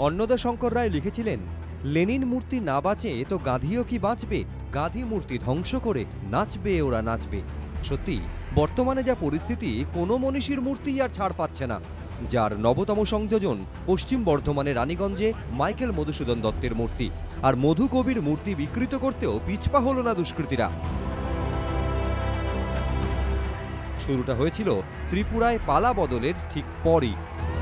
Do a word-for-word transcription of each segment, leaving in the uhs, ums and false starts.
অন্নদা শঙ্কর রায় লিখেছিলেন, লেনিন মূর্তি না বাঁচে তো গাঁধীও কি বাঁচবে? গাঁধী মূর্তি ধ্বংস করে নাচবে ওরা নাচবে। সত্যি বর্তমানে যা পরিস্থিতি, কোনো মনীষীর মূর্তি আর ছাড় পাচ্ছে না। যার নবতম সংযোজন পশ্চিম বর্ধমানের রানীগঞ্জে মাইকেল মধুসূদন দত্তের মূর্তি। আর মধু কবির মূর্তি বিকৃত করতেও পিছপা হলো না দুষ্কৃতীরা। শুরুটা হয়েছিল ত্রিপুরায় পালা বদলের ঠিক পরই।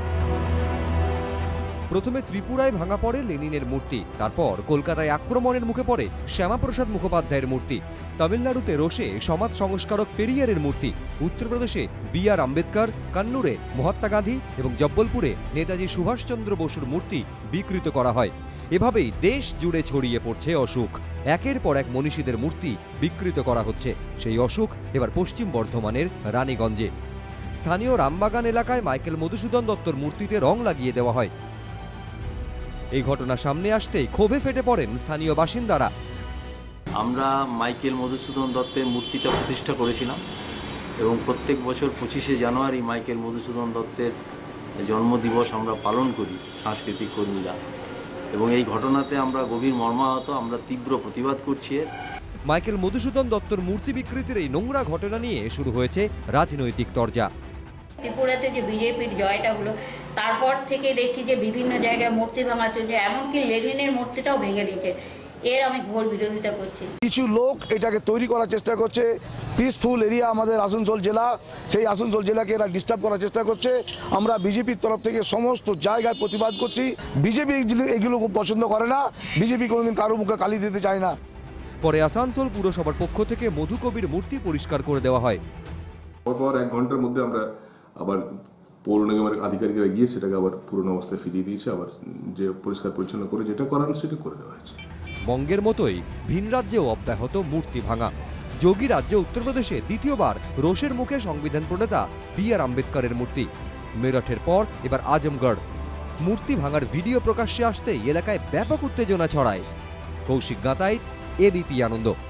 প্রথমে ত্রিপুরায় ভাঙা পড়ে লেনিনের মূর্তি, তারপর কলকাতায় আক্রমণের মুখে পড়ে শ্যামাপ্রসাদ মুখোপাধ্যায়ের মূর্তি, তামিলনাড়ুতে রোষে সমাজ সংস্কারক পেরিয়ারের মূর্তি, উত্তরপ্রদেশে বি আর আম্বেদকর, কান্নুরে মহাত্মা গান্ধী এবং জব্বলপুরে নেতাজি সুভাষচন্দ্র বসুর মূর্তি বিকৃত করা হয়। এভাবেই দেশ জুড়ে ছড়িয়ে পড়ছে অসুখ। একের পর এক মনীষীদের মূর্তি বিকৃত করা হচ্ছে। সেই অসুখ এবার পশ্চিম বর্ধমানের রানীগঞ্জে। স্থানীয় রামবাগান এলাকায় মাইকেল মধুসূদন দত্তর মূর্তিতে রং লাগিয়ে দেওয়া হয়। এই ঘটনা সামনে আসতেই ক্ষোভে ফেটে পড়েন স্থানীয় বাসিন্দারা। আমরা মাইকেল মধুসূদন দত্তের মূর্তিটা প্রতিষ্ঠা করেছিলাম এবং প্রত্যেক বছর পঁচিশে জানুয়ারি মাইকেল মধুসূদন দত্তের জন্মদিবস আমরা পালন করি সাংস্কৃতিক কর্মীরা, এবং এই ঘটনাতে আমরা গভীর মর্মাহত। আমরা তীব্র প্রতিবাদ করছি। মাইকেল মধুসূদন দত্তর মূর্তি বিকৃতির এই নোংরা ঘটনা নিয়ে শুরু হয়েছে রাজনৈতিক তরজা। ত্রিপুরাতে যে বিজেপির জয়টা হলো, তারপর থেকে দেখছি যে বিভিন্ন জায়গায় মূর্তি ভাঙা চলছে, এমনকি লেনিনের মূর্তিটাও ভেঙে দিচ্ছে। এর আমি ঘোর বিরোধিতা করছি। কিছু লোক এটাকে তৈরি করার চেষ্টা করছে, পিসফুল এরিয়া আমাদের আসানসোল জেলা, সেই আসানসোল জেলাকে এরা ডিস্টার্ব করার চেষ্টা করছে। আমরা বিজেপির তরফ থেকে সমস্ত জায়গায় প্রতিবাদ করছি। বিজেপি এগুলো খুব পছন্দ করে না, বিজেপি কোনোদিন কারো মুখে কালি দিতে চায় না। পরে আসানসোল পুরসভার পক্ষ থেকে মধু কবির মূর্তি পরিষ্কার করে দেওয়া হয়। পর এক ঘন্টার মধ্যে আমরা আবার পৌর নিগমের আধিকারিকরা গিয়ে সেটাকে আবার পুরনো অবস্থায় ফিরিয়ে দিয়েছে। আবার যে পরিষ্কার পরিচ্ছন্ন করে যেটা করানো সেটা করে দেওয়া হয়েছে। বঙ্গের মতোই ভিন রাজ্যেও অব্যাহত মূর্তি ভাঙা। যোগী রাজ্যে উত্তরপ্রদেশে দ্বিতীয়বার রোষের মুখে সংবিধান প্রণেতা বি আর আম্বেদকরের মূর্তি। মেরঠের পর এবার আজমগড়। মূর্তি ভাঙার ভিডিও প্রকাশ্যে আসতেই এলাকায় ব্যাপক উত্তেজনা ছড়ায়। কৌশিক গাতাইত, এবিপি আনন্দ।